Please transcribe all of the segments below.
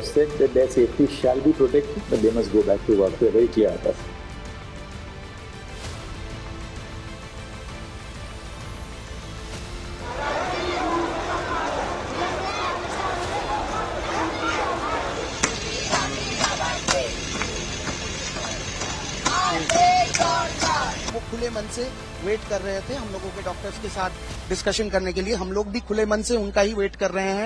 have said that their safety shall be protected, but they must go back to work. We're very clear on that. वो खुले मन से wait कर रहे थे हम लोगों के डॉक्टर्स के साथ डिस्कशन करने के लिए। हम लोग भी खुले मन से उनका ही वेट कर रहे हैं।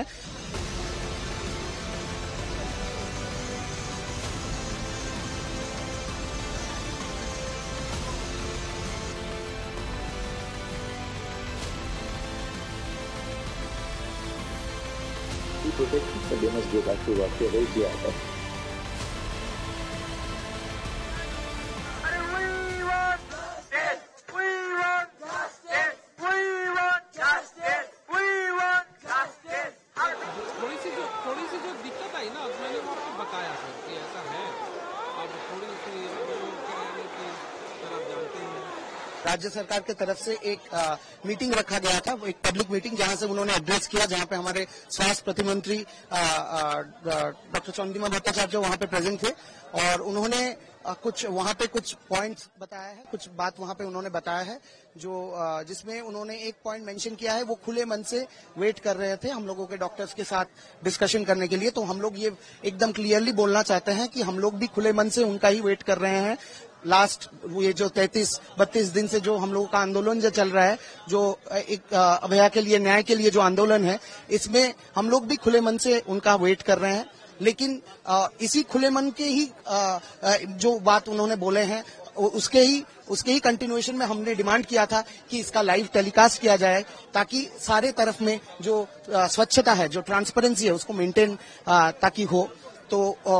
Protected, but they must go back to work. We're very clear on that. थोड़ी सी जो दिक्कत आई ना, मैंने वो आपको बताया सर कि ऐसा है। अब थोड़ी सी लोग क्या है कि सर आप जानते हैं, राज्य सरकार की तरफ से एक मीटिंग रखा गया था, एक पब्लिक मीटिंग, जहां से उन्होंने एड्रेस किया, जहां पे हमारे स्वास्थ्य प्रतिमंत्री डॉक्टर चंद्रिमा भट्टाचार्य वहां पे प्रेजेंट थे और उन्होंने कुछ वहां पे कुछ पॉइंट्स बताया है, कुछ बात वहां पे उन्होंने बताया है जो जिसमें उन्होंने एक पॉइंट मेंशन किया है, वो खुले मन से वेट कर रहे थे हम लोगों के डॉक्टर्स के साथ डिस्कशन करने के लिए। तो हम लोग ये एकदम क्लियरली बोलना चाहते हैं कि हम लोग भी खुले मन से उनका ही वेट कर रहे हैं। लास्ट ये जो 33-32 दिन से जो हम लोगों का आंदोलन जो चल रहा है, जो एक अभया के लिए, न्याय के लिए जो आंदोलन है, इसमें हम लोग भी खुले मन से उनका वेट कर रहे हैं। लेकिन इसी खुले मन के ही जो बात उन्होंने बोले हैं, उसके ही कंटिन्यूएशन में हमने डिमांड किया था कि इसका लाइव टेलीकास्ट किया जाए, ताकि सारे तरफ में जो स्वच्छता है, जो ट्रांसपेरेंसी है, उसको मेंटेन ताकि हो। तो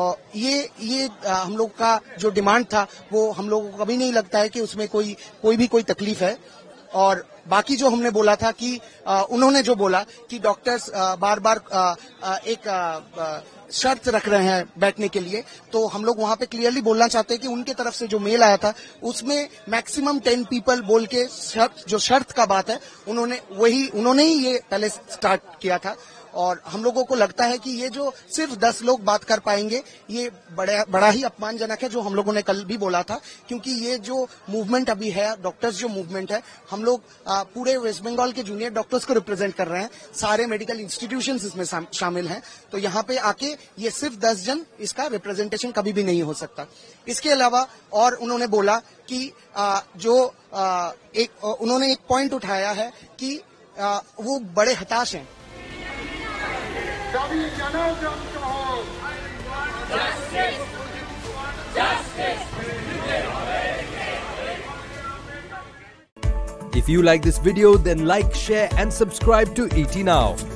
ये हम लोग का जो डिमांड था, वो हम लोगों को कभी नहीं लगता है कि उसमें कोई तकलीफ है। और बाकी जो हमने बोला था कि उन्होंने जो बोला कि डॉक्टर्स बार बार एक शर्त रख रहे हैं बैठने के लिए, तो हम लोग वहां पे क्लियरली बोलना चाहते हैं कि उनके तरफ से जो मेल आया था, उसमें मैक्सिमम 10 पीपल बोल के जो शर्त का बात है, उन्होंने ही ये पहले स्टार्ट किया था। और हम लोगों को लगता है कि ये जो सिर्फ 10 लोग बात कर पाएंगे, ये बड़ा ही अपमानजनक है, जो हम लोगों ने कल भी बोला था। क्योंकि ये जो मूवमेंट अभी है, डॉक्टर्स जो मूवमेंट है, हम लोग पूरे वेस्ट बंगाल के जूनियर डॉक्टर्स को रिप्रेजेंट कर रहे हैं, सारे मेडिकल इंस्टीट्यूशंस इसमें शामिल हैं। तो यहाँ पे आके ये सिर्फ 10 जन, इसका रिप्रेजेंटेशन कभी भी नहीं हो सकता। इसके अलावा और उन्होंने बोला कि उन्होंने एक पॉइंट उठाया है कि वो बड़े हताश हैं। If you like this video, then like, share and subscribe to ET Now.